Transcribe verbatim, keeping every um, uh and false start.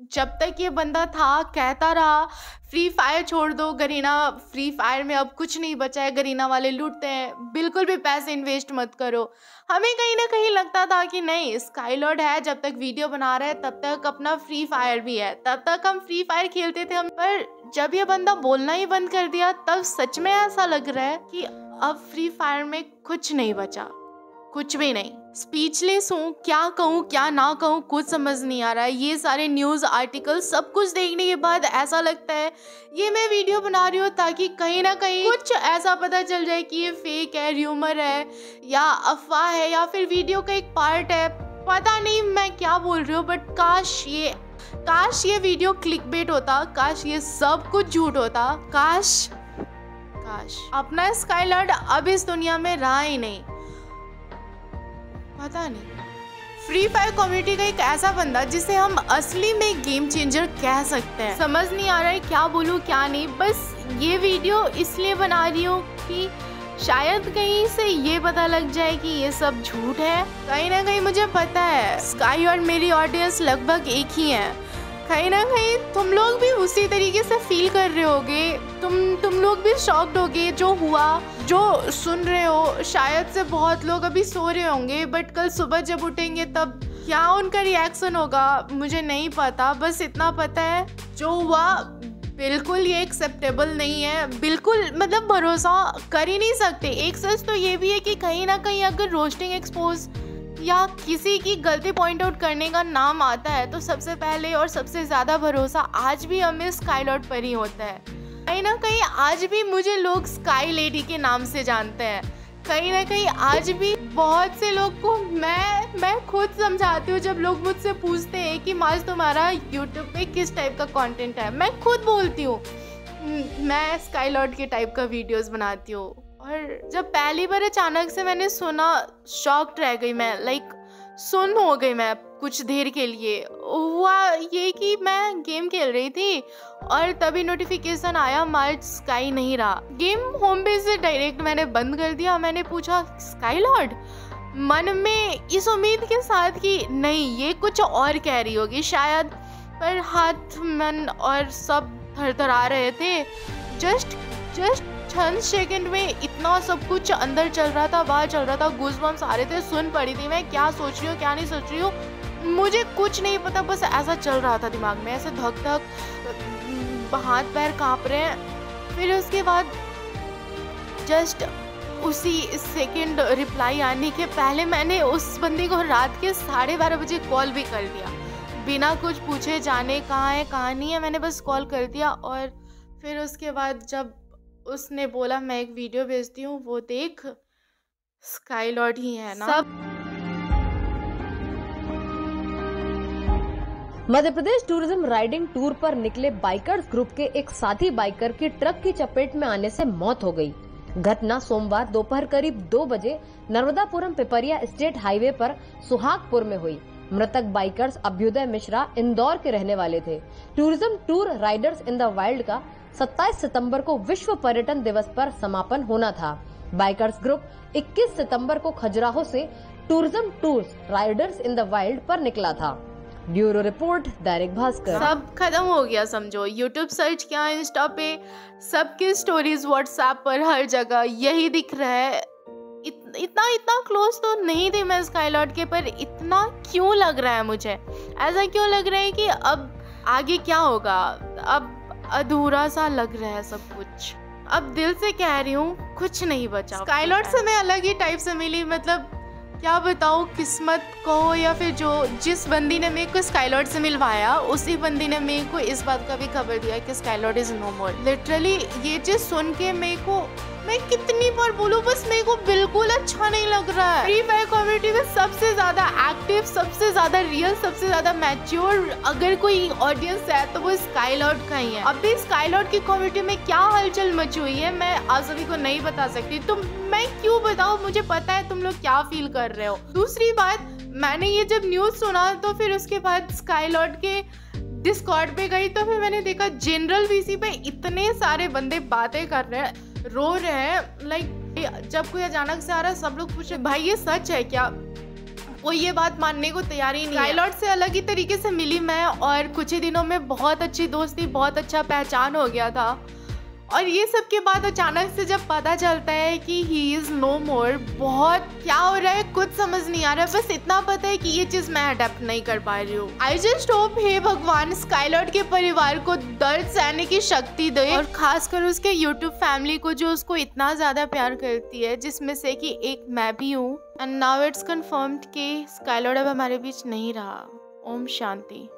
जब तक ये बंदा था कहता रहा फ्री फायर छोड़ दो गरीना, फ्री फायर में अब कुछ नहीं बचा है, गरीना वाले लूटते हैं, बिल्कुल भी पैसे इन्वेस्ट मत करो। हमें कहीं ना कहीं लगता था कि नहीं, स्काईलॉर्ड है, जब तक वीडियो बना रहा है तब तक अपना फ्री फायर भी है, तब तक हम फ्री फायर खेलते थे हम। पर जब ये बंदा बोलना ही बंद कर दिया तब सच में ऐसा लग रहा है कि अब फ्री फायर में कुछ नहीं बचा, कुछ भी नहीं। स्पीचलेस हूँ, क्या कहूँ क्या ना कहूँ कुछ समझ नहीं आ रहा है। ये सारे न्यूज़ आर्टिकल सब कुछ देखने के बाद ऐसा लगता है ये मैं वीडियो बना रही हूँ ताकि कहीं ना कहीं कुछ ऐसा पता चल जाए कि ये फेक है, र्यूमर है या अफवाह है या फिर वीडियो का एक पार्ट है। पता नहीं मैं क्या बोल रही हूँ, बट काश ये काश ये वीडियो क्लिकबेट होता, काश ये सब कुछ झूठ होता, काश काश अपना स्काईलॉर्ड अब इस दुनिया में रहा ही नहीं। पता नहीं, फ्री फायर कम्युनिटी का एक ऐसा बंदा जिसे हम असली में गेम चेंजर कह सकते हैं। समझ नहीं आ रहा है क्या बोलूँ क्या नहीं। बस ये वीडियो इसलिए बना रही हूँ कि शायद कहीं से ये पता लग जाए कि ये सब झूठ है। कहीं ना कहीं मुझे पता है स्काई और मेरी ऑडियंस लगभग एक ही है, कहीं ना कहीं तुम लोग भी उसी तरीके से फील कर रहे होगे, तुम तुम लोग भी शॉक्ड होगे जो हुआ, जो सुन रहे हो। शायद से बहुत लोग अभी सो रहे होंगे, बट कल सुबह जब उठेंगे तब क्या उनका रिएक्शन होगा मुझे नहीं पता। बस इतना पता है जो हुआ बिल्कुल ये एक्सेप्टेबल नहीं है, बिल्कुल मतलब भरोसा कर ही नहीं सकते। एक सच तो ये भी है कि कहीं ना कहीं अगर रोस्टिंग एक्सपोज या किसी की गलती पॉइंट आउट करने का नाम आता है तो सबसे पहले और सबसे ज़्यादा भरोसा आज भी हमें स्काईलॉर्ड पर ही होता है। कहीं ना कहीं आज भी मुझे लोग स्काई लेडी के नाम से जानते हैं। कहीं ना कहीं आज भी बहुत से लोग को मैं मैं खुद समझाती हूँ जब लोग मुझसे पूछते हैं कि माज तुम्हारा यूट्यूब पे किस टाइप का कंटेंट है, मैं खुद बोलती हूँ मैं स्काईलॉर्ड के टाइप का वीडियोस बनाती हूँ। और जब पहली बार अचानक से मैंने सुना शॉक्ड रह गई मैं, लाइक सुन हो गई मैं कुछ देर के लिए। हुआ ये कि मैं गेम खेल रही थी और तभी नोटिफिकेशन आया मार्च स्काई नहीं रहा। गेम होम पेज से डायरेक्ट मैंने बंद कर दिया। मैंने पूछा स्काईलॉर्ड, मन में इस उम्मीद के साथ कि नहीं ये कुछ और कह रही होगी शायद, पर हाथ मन और सब थरथरा रहे थे। जस्ट जस्ट चंद सेकंड में इतना सब कुछ अंदर चल रहा था, बाहर चल रहा था, गूज़बम्स आ रहे थे, सुन पड़ी थी मैं क्या सोच रही हूँ क्या नहीं सोच रही हूँ मुझे कुछ नहीं पता, बस ऐसा चल रहा था दिमाग में, ऐसे धक धक हाथ पैर कांप रहे हैं। फिर उसके बाद जस्ट उसी सेकंड रिप्लाई आने के पहले मैंने उस बंदी को रात के साढ़े बारह बजे कॉल भी कर दिया, बिना कुछ पूछे जाने कहाँ है कहाँ नहीं है, मैंने बस कॉल कर दिया। और फिर उसके बाद जब उसने बोला मैं एक वीडियो भेजती हूँ वो देख, स्काईलॉर्ड ही है ना सब। Madhya Pradesh tourism riding tour पर निकले बाइकर्स ग्रुप के एक साथी बाइकर की ट्रक की चपेट में आने से मौत हो गई। घटना सोमवार दोपहर करीब दो बजे नर्मदापुरम पिपरिया स्टेट हाईवे पर सुहागपुर में हुई। मृतक बाइकर्स अभ्युदय मिश्रा इंदौर के रहने वाले थे। Tourism tour riders in the wild का सत्ताईस सितंबर को विश्व पर्यटन दिवस पर समापन होना था। बाइकर्स ग्रुप इक्कीस सितंबर को खजुराहो से tourism tours riders in the wild पर निकला था। Bureau report, Dainik Bhaskar. सब खत्म हो गया समझो, यूट्यूब सर्च किया, इंस्टा पे सबकी स्टोरीज, व्हाट्सएप पर हर जगह यही दिख रहा है। इत, इतना इतना क्लोज तो नहीं थी मैं स्काईलॉर्ड के, पर इतना क्यों लग रहा है मुझे, ऐसा क्यों लग रहा है कि अब आगे क्या होगा, अब अधूरा सा लग रहा है सब कुछ। अब दिल से कह रही हूँ कुछ नहीं बचा। स्काईलॉर्ड से मैं अलग ही टाइप से मिली, मतलब क्या बताऊँ, किस्मत को या फिर जो जिस बंदी ने मेरे को स्काईलॉर्ड से मिलवाया उसी बंदी ने मेरे को इस बात का भी खबर दिया कि Skylord is no more. Literally ये चीज सुन के मेरे को, मैं कितनी बार बोलूँ, बस मेरे को बिल्कुल अच्छा नहीं लग रहा है। फ्री फायर कम्युनिटी में सबसे ज्यादा एक्टिव, सबसे ज्यादा रियल, सबसे ज्यादा मैच्योर अगर कोई ऑडियंस है तो वो स्काईलॉर्ड का ही है। अभी स्काईलॉर्ड की कम्युनिटी में क्या हलचल मची हुई है मैं आप सभी को नहीं बता सकती, तो मैं क्यों बताऊँ, मुझे पता है तुम लोग क्या फील कर रहे हो। दूसरी बात, मैंने ये जब न्यूज सुना तो फिर उसके बाद स्काईलॉर्ड के डिस्कॉर्ड पे गई तो फिर मैंने देखा जनरल वीसी पे इतने सारे बंदे बातें कर रहे हैं, रो रहे हैं। लाइक जब कोई अचानक से आ रहा है सब लोग पूछ रहे भाई ये सच है क्या, वो ये बात मानने को तैयार ही नहीं। स्काईलॉर्ड से अलग ही तरीके से मिली मैं और कुछ ही दिनों में बहुत अच्छी दोस्ती, बहुत अच्छा पहचान हो गया था। और ये सब के बाद अचानक से जब पता चलता है कि ही इज़ नो मोर, बहुत क्या हो रहा है कुछ समझ नहीं आ रहा है। बस इतना पता है कि ये चीज़ मैं अडेप्ट नहीं कर पा रही हूँ। आई जस्ट होप हे भगवान स्काईलॉर्ड के परिवार को दर्द सहने की शक्ति दे और खासकर उसके यूट्यूब फैमिली को जो उसको इतना ज़्यादा प्यार करती है, जिसमें से कि एक मैं भी हूँ। एंड नाउ इट्स कन्फर्म्ड कि स्काईलॉर्ड अब हमारे बीच नहीं रहा। ओम शांति।